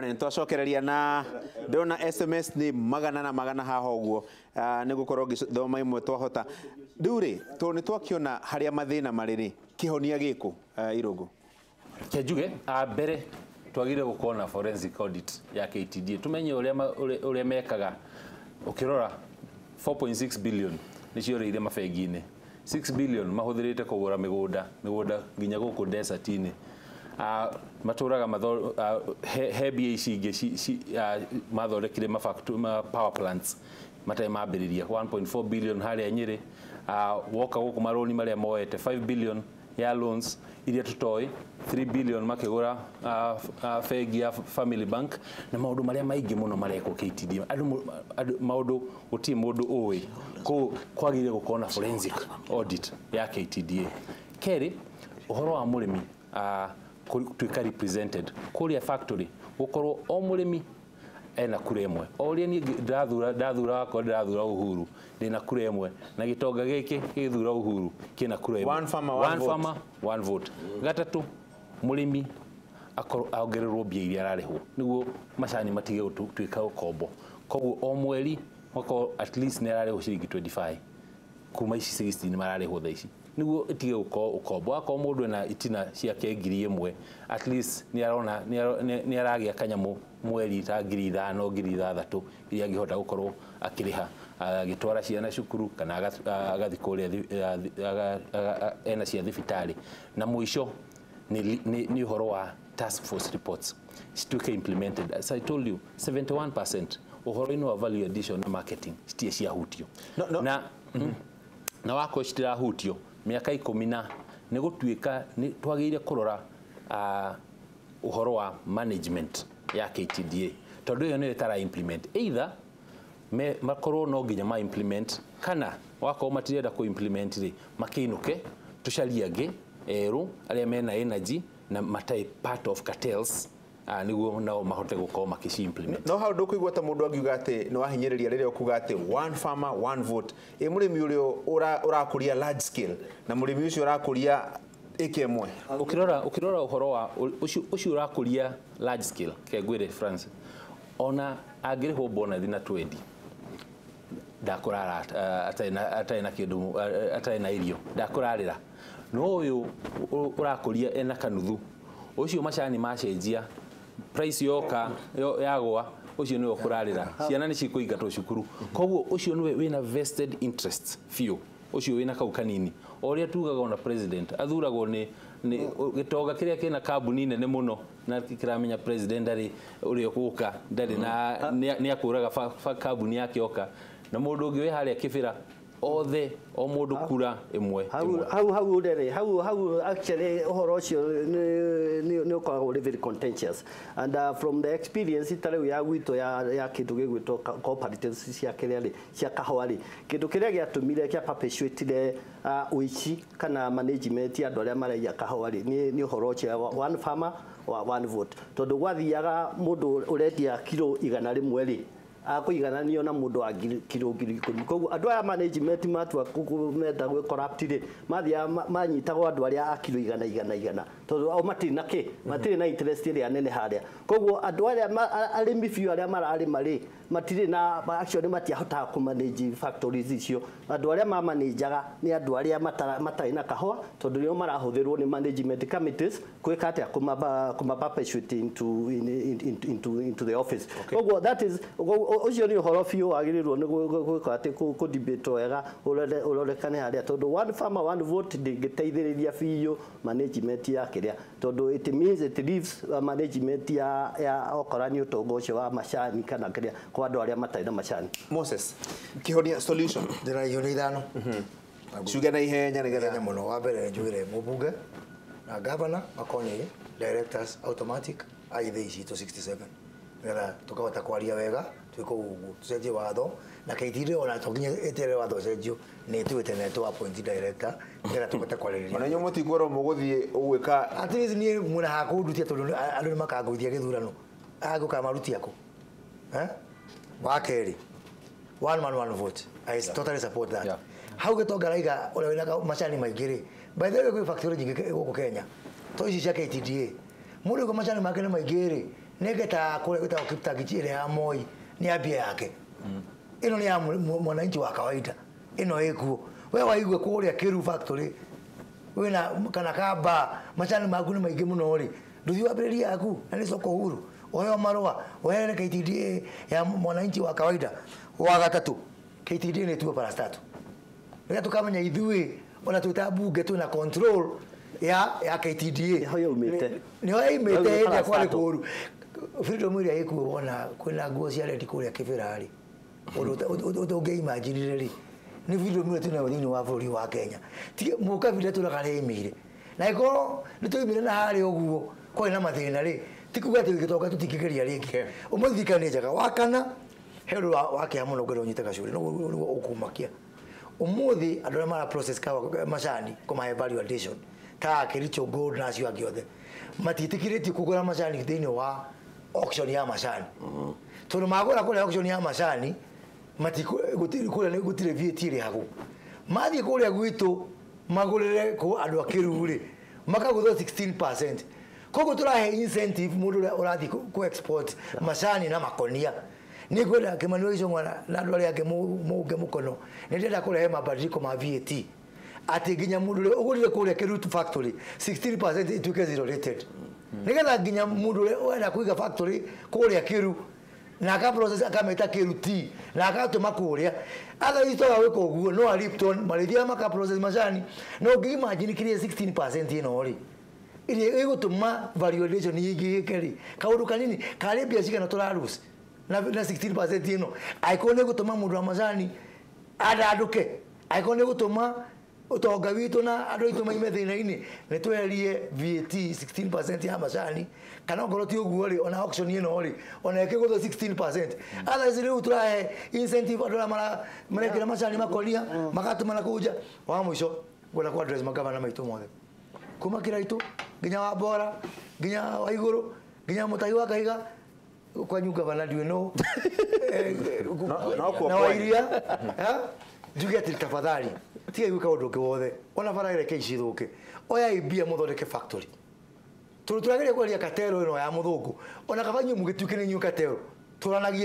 One twacokereria na ndona SMS ni magana na magana haha uguo ni gukorwo ngithoma imwe twahota nduri to ni twakiona haria mathina mariri kihonia giku Irungu Kejuge mbere twagire gukona forensic audit ya KTDA tumenye uria mekaga ukirora 4.6 billion nicio reire mabengine 6 billion mahuthirite kugura migunda nginya guku desert-ini maturaga hebia ici ingi mathondekire power plants matai mambiriria 1.4 billion haria Nyeri woka guku maroni maria moete 5 billion ya loans iria tutoi 3 billion makigura fegi ya Family Bank na maundu maria maingi muno mareko KTDA maundu uti mundu oi kwagire gukona forensic audit ya KTDA keri uhoro wa murimi tuika represented kuria factory gukorwo o murimi ena kura imwe oria ni ndathura Uhuru ndina kura imwe na gitonga giki githura Uhuru kina kura imwe one farmer one vote gatatu murimi aongererwo mbia iria ararihwo niguo macani matige tuika ukombo koguo o mweri wako at least ne ararihwo ciringi 25 kuma ici 16 mararihwo tha ici niguo itige ukombo ako mundu na itina ciake ngiri imwe at least ni arona ni aragia kanyamu mweri ta ngiri 5 ngiri 6 iria angihota gukorwo akiriha agitwara ciana cukuru kana agathikuria ena cia thibitari na muico ni uhoro wa task force reports situke implemented as I told you 71% uhoro ino wa value addition na marketing citie cia hutio na wako citira hutio miaka 10 ni gutuika ni twagire kurora uhoro wa management ya KTDA tondu yo ni tara implement either makorwo no nginya ma implement kana wako matirenda ku implement ri makinuke tucariange eru aria mena energy na matai part of cartels niguo nao mahote gukoma makici implement no how do kuigwa ta mundu angiuga ati no ahinyiriria riria ukuga ati one farmer one vote murimi urio urakuria large scale na murimi ucio urakuria ikemwe ukirora uhoro wa ucio urakuria large scale kegwire France ona agirihwo bonus na 20 ndakurara ataina kindu ataina irio ndakurarira no uyu urakuria ena kanuthu ucio macani macenjia price yoka yagwa ucio niwe kurarira ciana ni cikuingatwo cukuru koguo ucio niwe wina vested interest few ucio wina kau kanini oria tugaga ona president athuragwo ni gitonga kiria kina kambuni nene muno na kiramenya president ari uri okuka ndari na ni akuraga kambuni yake oka na mundu ungi we haria kibira othe o mundu kura imwe how udere how actually uhoro ucio ni ukoragwo very contentious and from the experience itare ya gwito ya kindu gigwitwo cooperatives cia kiria cia kahwari kindu kiria giatumire kia perpetuate uici kana management ya andu aria maraiya kahwari ni uhoro ucio one farmer one vote tondu gwathiaga mundu uredia kilo 100 rimwe ri akuigananio na mundu wa kilo 10 koguo andu aya management matua kumenda gwe corrupted mathia manyitagwo andu aria kilo 100 tondu au matiri na matiri na interest ria nene haria koguo andu aria arimi biu aria marari mari matiri na actually matiahota ku manage factories icio andu aria manajaga ni andu aria matari na kahwa tondu nio marahuthirwo ni management committees kwika atia kuma perpetuate into the office koguo that is ucio ni uhoro biu wagirirwo ni gwika ati ku debate wega urorekane haria tondu one farmer one vote ndingiteithiriria biu management ya kiria tondu it means it leaves management ya okorani utongo ucio wa macani kana kiria kwa andu aria matai na macani Moses kihonia solution ndira yoni thano shuga na ihenya nigetha muno wa mbere njugire mubunge na governor makonye directors automatic aithe ici to 67 ngira tukahota kwaria wega twiko ugu tucenjie watho na KTDA ona tukinye etere watho cenjio ni twite na tu appoint director ngira tukahota kwariria ona nyomo tikworo muguthie ugwika at least ni muna hakundutia tondu andu makaguthia githurano aguka maruti yako wakeri one man one vote I totally support that yeah. How getonga raiga ule wina macani maigiri by the way kwa factory nyingi guku Kenya to ici cia KTDA muri kwa macani makene maigiri negeta kule kuta Kiptagich ile ya Moi ni abia yake ino ni ya mwananchi wa kawaida ino ikuo wewe waigwe kule Kiru factory wena kana kaba machani maguni maige muno ri nduthi wa beli yaku ani soko huru oyo marwa wewe KTDA ya mwananchi wa kawaida wa gatatu KTDA ni tuo para statu ndio tukamenya ithui ona tutabunge tu na control ya KTDA hoyo umete ni hoyo imete ya kwa kuru freedom ile iko ona kuna nguo cia red kule kibirari udo imagine ri ni video mwe tuna wadini wa buri wa Kenya ti muka video tuna kale imire na iko nitoimire na hari oguo ko ina mathina ri tikuga tikitoka tutikigeria ringi umuthikane jaga wakana hero wake amuno gwero nyitaka shuri no ukumakia umuthi andora mara process ka macani kuma evaluation ta kiricho gold na cio agiothe matitikiriti kugura macani thini wa auction ya macani tono magora kule auction ya macani gutiri kule ni gutire VAT ri hagu mathi kule gwitu magurire ko andu akiru ri makagutho 16% kogo turahe incentive mundu urathi ku export macani na makonia ni kwenda kimanio icio mwana na andu ari ake muge mukono ni ndenda kurehe mabadiliko ma VAT ati ginya mundu ugurire kule Kiru factory 16% ituke zero rated nigetha ginya mundu wenda kuiga factory kule Kiru na ka process akameta Kiru T na akatuma kuria atha istoga wiko guo no Lipton malithia maka process macani no ngimagine kire 16% ino ri ile igutuma valuation yigikeri kaundu kanini kare biashara na turarusi na 16% ino aikone gutuma mundu wa macani adanduke aikone gutuma utonga witu na andu itu maime thina-ini ni twerie VAT 16% ya macani kana ngoro ti uguo ri ona auction ino ri ona ikigutho 16% ala zile turahe incentive andu mara kira macani makonia magatuma na kuja wa mwisho gona kwa address magavana maitu mothe kuma kira itu ginya wa bora ginya wa iguru ginya mutai wa kaiga kwa nyuga bana ndiwe no na wairia ha njuge ati tafadhali tiga gwika undu ungi wothe ona bara ireke icithuke oya ibia muthondeke factory turageria kwaria katero ino ya muthungu ona kabanyu mugituike ni nyuka katero turanagia